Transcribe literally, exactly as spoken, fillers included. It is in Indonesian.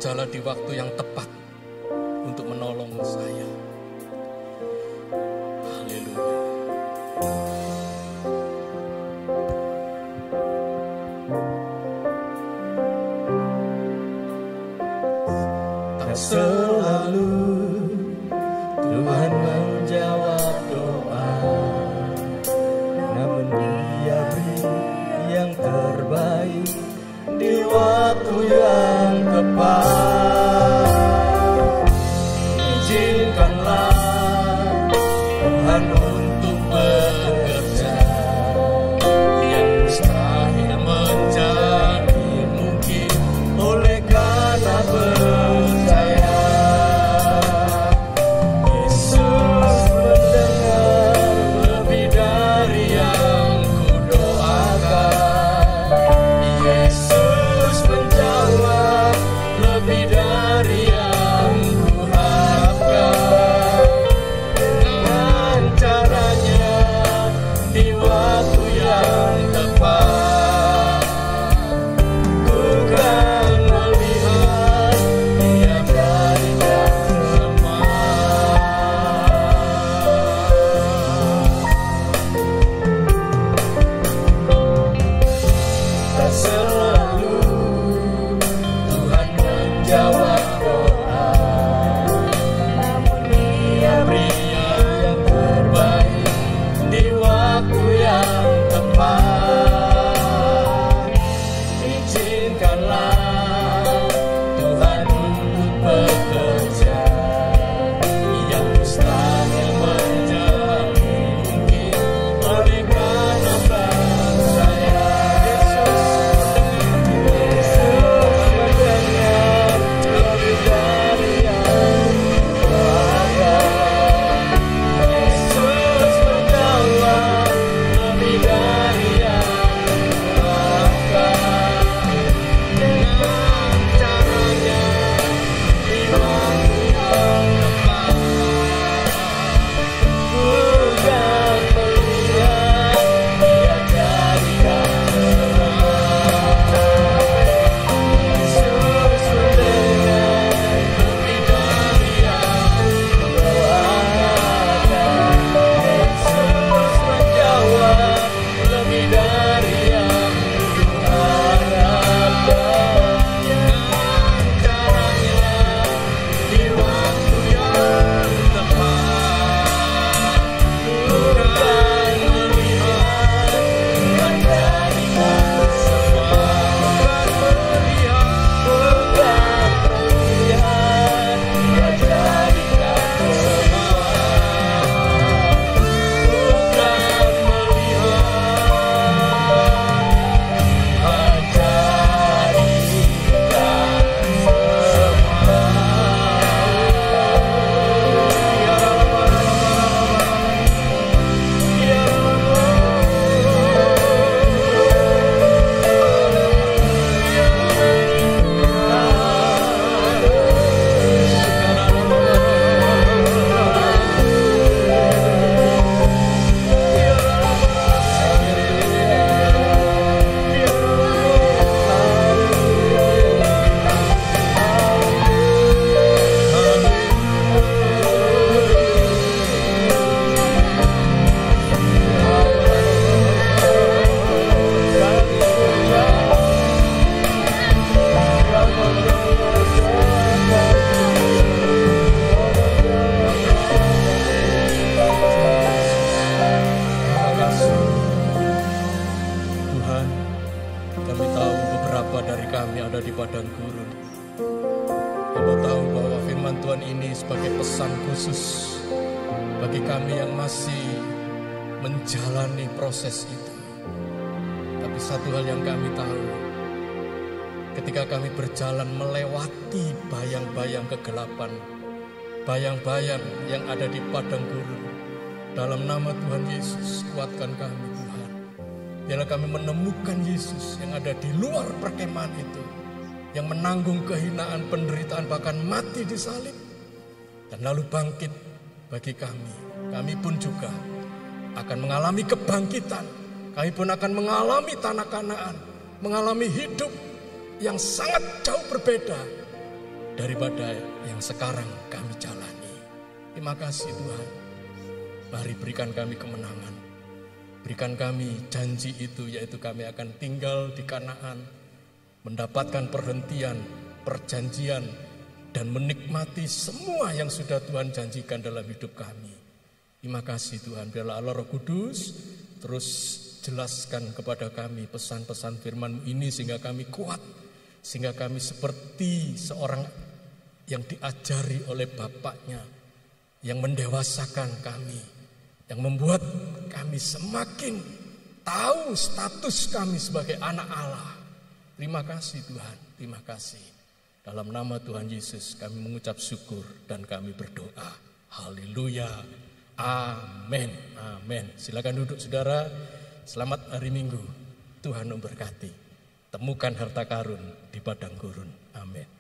berjalan di waktu yang tepat untuk menolong saya. Haleluya. Tak selalu Tuhan menjawab doa, namun Dia beri yang terbaik di waktu yang tepat. Izinkanlah Tuhan untuk bekerja, yang mustahil menjadi mungkin oleh karena percaya. Yesus mendengar lebih dari yang kudoakan. Yesus menjawab lebih dari yang kuharapkan. Dengan caranya di waktu yang tepat, ku kan melihat Dia berikan semua. Tak selalu Tuhan menjawab doa, namun Dia beri yang terbaik di waktu yang tepat. Izinkanlah Tuhan untuk bekerja, yang mustahil menjadi mungkin oleh karena percaya. Yesus mendengar lebih dari yang kuharapkan. Yesus menjawab lebih dari yang kuharapkan. Dengan caranya di waktu yang tepat, ku kan melihat Dia jadikan semua. Yesus mendengar lebih dari yang kudoakan. Yesus menjawab lebih dari yang kuharapkan. Dengan caranya di waktu yang tepat, ku kan melihat Dia jadikan semua. Ku kan melihat Dia jadikan semua. Ku kan melihat Tuhan, kami tahu beberapa dari kami ada di padang gurun. Kami tahu bahwa firman Tuhan ini sebagai pesan khusus bagi kami yang masih menjalani proses itu. Tapi satu hal yang kami tahu, ketika kami berjalan melewati bayang-bayang kegelapan, bayang-bayang yang ada di padang gurun, dalam nama Tuhan Yesus, kuatkan kami Tuhan. Biarlah kami menemukan Yesus yang ada di luar perkemahan itu, yang menanggung kehinaan, penderitaan, bahkan mati di salib, dan lalu bangkit bagi kami. Kami pun juga akan mengalami kebangkitan. Kami pun akan mengalami tanah Kanaan, mengalami hidup yang sangat jauh berbeda daripada yang sekarang kami jalani. Terima kasih Tuhan. Mari berikan kami kemenangan. Berikan kami janji itu, yaitu kami akan tinggal di Kanaan, mendapatkan perhentian, perjanjian, dan menikmati semua yang sudah Tuhan janjikan dalam hidup kami. Terima kasih Tuhan. Biarlah Allah Roh Kudus terus jelaskan kepada kami pesan-pesan firman-Mu ini sehingga kami kuat, sehingga kami seperti seorang yang diajari oleh Bapaknya, yang mendewasakan kami, yang membuat kami semakin tahu status kami sebagai anak Allah. Terima kasih Tuhan, terima kasih. Dalam nama Tuhan Yesus kami mengucap syukur dan kami berdoa. Haleluya, amin, amin. Silakan duduk saudara. Selamat hari Minggu. Tuhan memberkati. Temukan harta karun di padang gurun. Amin.